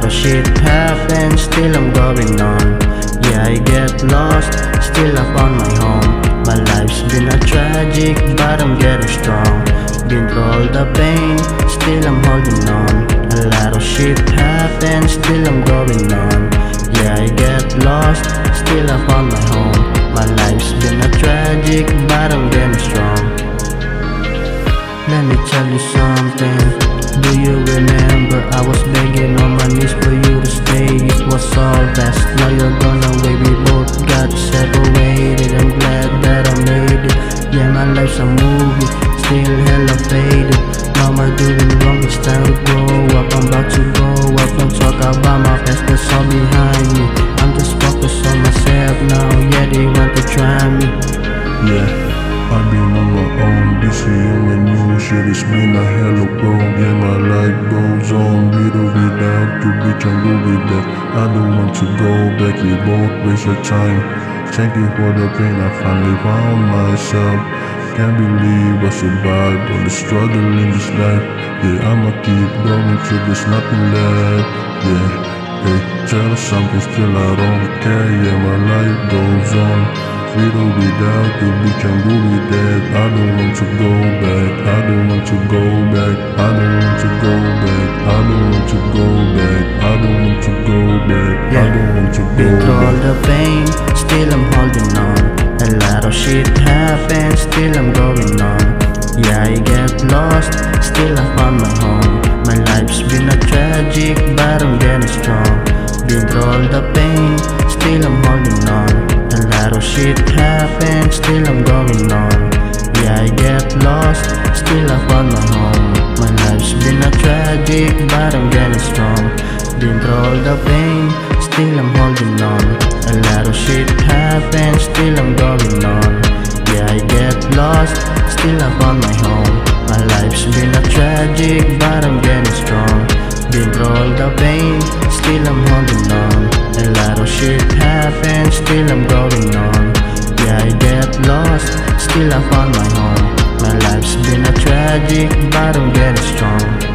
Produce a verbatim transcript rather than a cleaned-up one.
of shit happens, still I'm going on. Yeah, I get lost, still I found my home. My life's been a tragic, but I'm getting strong. Been through all the pain, still I'm holding on. A lot of shit happens, still I'm going on. Yeah, I get lost, still I found my home. My life's been a tragic, but I'm getting strong. Let me tell you something. Do you remember I was begging on my knees for you to stay? It was all best, now you're gone away. We both got separated, I'm glad that I made it. Yeah, my life's a movie, still hella faded. Mama doing wrong, it's time to grow up. I'm about to grow up, don't talk about my past, that's all behind me. I'm just focused on myself now, yeah, they want to try me. Yeah, I've been on my own, this year and new shit, it's been a hell of a road. Yeah, my life goes on, with or without you, bitch, I'm good with that. I don't want to go back, we both waste your time. Thank you for the pain, I finally found myself. Can't believe I survived all the struggle in this life. Yeah, I'ma keep going till there's nothing left. Yeah, hey, tell us something, still I don't care. Yeah, my life goes on, with or without you, bitch, I'm good with that. I don't want to go back, I don't want to go back, I don't want to go back, I don't want to go back, I don't want to go back, I don't want to go Been through all back. the pain, still I'm holding on. A lot of shit happens, still I'm going on. Yeah, I get lost, still I found my home. My life's been a tragic, but I'm getting strong. Been through all the pain, still I'm holding on. A lot of shit happens, still I'm going on. Yeah, I get lost, still I found my home. My life's been a tragic, but I'm getting strong. Been through all the pain, still I'm holding on. A lot of shit happens, still I'm going on. Yeah, I get lost, still I found my home. My life's been a tragic, but I'm getting strong. Been through all the pain, still I'm holding on. A lot of shit happens, still I'm going on. Yeah, I get lost, still I found my home. My life's been a tragic, but I'm getting strong.